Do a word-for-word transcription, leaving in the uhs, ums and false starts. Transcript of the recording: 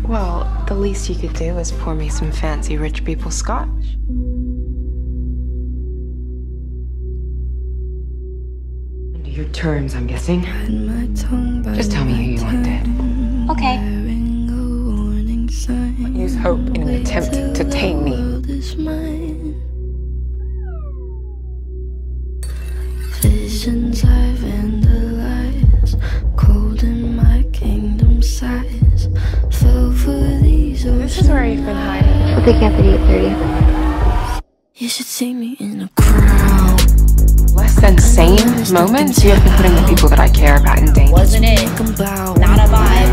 Well, the least you could do is pour me some fancy rich people scotch. Under your terms, I'm guessing. Just tell me who you want dead. Okay. Use hope in an attempt to tame me. Visions I vandalize, cold in my kingdom size. Fell for these oceans. This is where you've been hiding. We'll pick you up at eight thirty. You should see me in a crowd. Less than sane moments, you have been putting the people that I care about in danger. Wasn't it? Not a vibe.